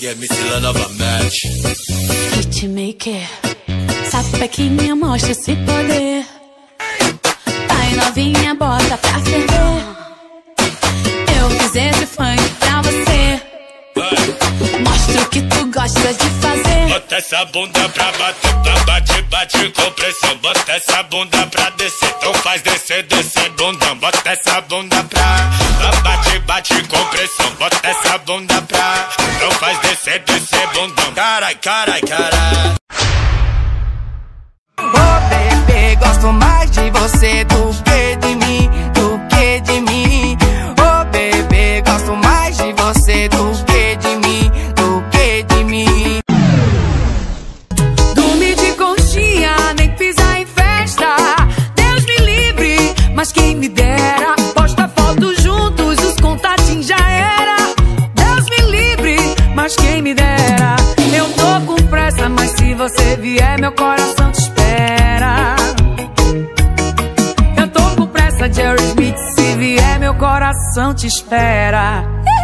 aqui é Missila novamente. Hitmaker, sapequinha, mostra esse poder. Vai novinha, bota pra ferver. Eu fiz esse funk pra você. Mostra o que tu gosta de fazer. Bota essa bunda pra bater, bate, bate com pressão. Bota essa bunda pra descer, então faz descer, descer bundão. Bota essa bunda pra bate, bate com pressão. Bota essa bunda pra, então faz descer, descer bundão. Carai, carai, carai. Ô bebê, gosto mais de você do que de mim, do que de mim. Ô bebê, gosto mais de você do que de mim, do que de mim. Dormir de conchinha, nem pisar em festa. Deus me livre, mas quem me dera. Posta foto juntos, os contatinhos já era. Deus me livre, mas quem me dera. Eu tô com pressa, mas se você vier, meu coração te espera. Eu tô com pressa, Jerry Smith, se vier, meu coração te espera.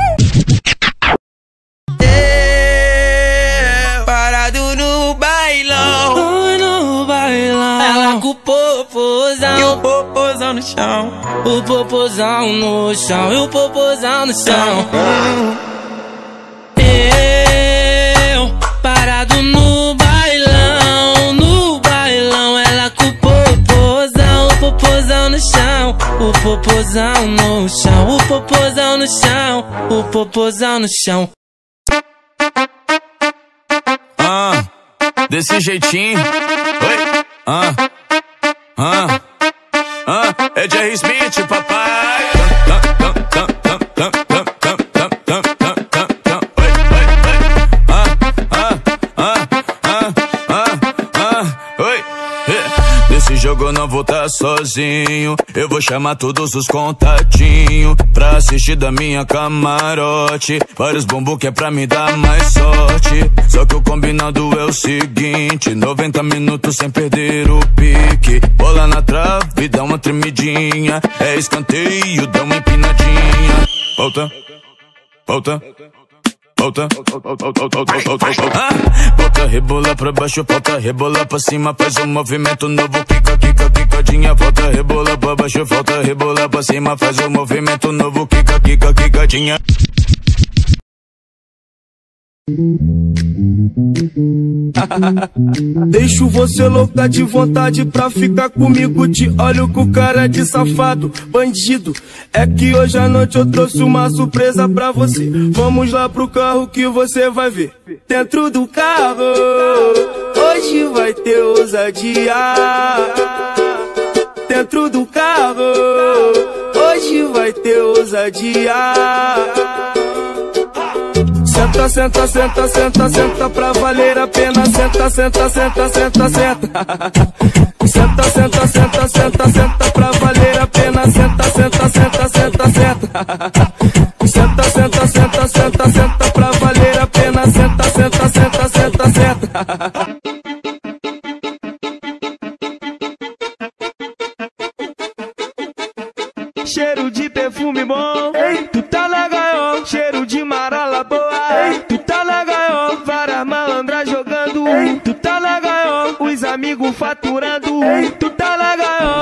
Parado no bailão, No bailão, ela com o popozão e o popozão no chão, o popozão no chão, e o popozão no chão. Eu parado no bailão, ela com o popozão no chão, o popozão no chão, o popozão no chão, o popozão no chão. Desse jeitinho. Oi. É Jerry Smith, papai. Oi. Desse jogo eu não vou tá sozinho. Eu vou chamar todos os contatinhos pra assistir da minha camarote. Vários bumbum que é pra me dar mais sorte. Só que o combinado é o seguinte: 90 minutos sem perder o pique. Bola na trave, dá uma tremidinha. É escanteio, dá uma empinadinha. Volta, volta. Volta, volta, rebola pra baixo, volta, rebola pra cima, faz um movimento novo, quica, quica, quicadinha. Volta, rebola pra baixo, volta, rebola pra cima, faz um movimento novo, quica, quica, quicadinha. Deixo você louca de vontade pra ficar comigo. Te olho com cara de safado, bandido. É que hoje à noite eu trouxe uma surpresa pra você. Vamos lá pro carro que você vai ver. Dentro do carro, hoje vai ter ousadia. Dentro do carro, hoje vai ter ousadia. Senta, senta, senta, senta, senta pra valer a pena. Senta, senta, senta, senta, senta. Senta, senta, senta, senta, senta pra valer a pena. Senta, senta, senta, senta, senta. Senta, senta, senta, senta, senta pra valer a pena. Senta, senta, senta, senta, senta. Cheiro de perfume bom, ei, tu tá legal. Cheiro de marala boa, ei, tu tá legal. Várias malandras jogando, ei, tu tá legal. Os amigos faturando, ei, tu tá legal.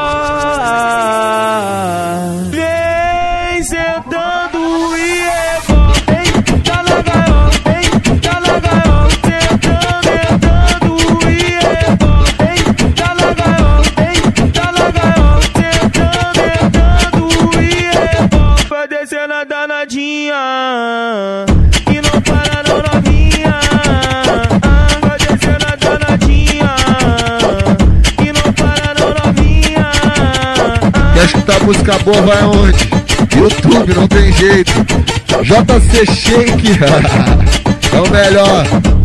Vem sentando e rebola, ei, tu tá legal, ei, tu tá legal. Sentando, entrando e rebola, ei, tu tá legal, ei, tu tá legal. Vai descendo a danadinha e não para não, novinha. Vai descendo a danadinha e não para não, novinha. Quer escutar música boa, vai aonde? YouTube, não tem jeito. JC Shake é o melhor.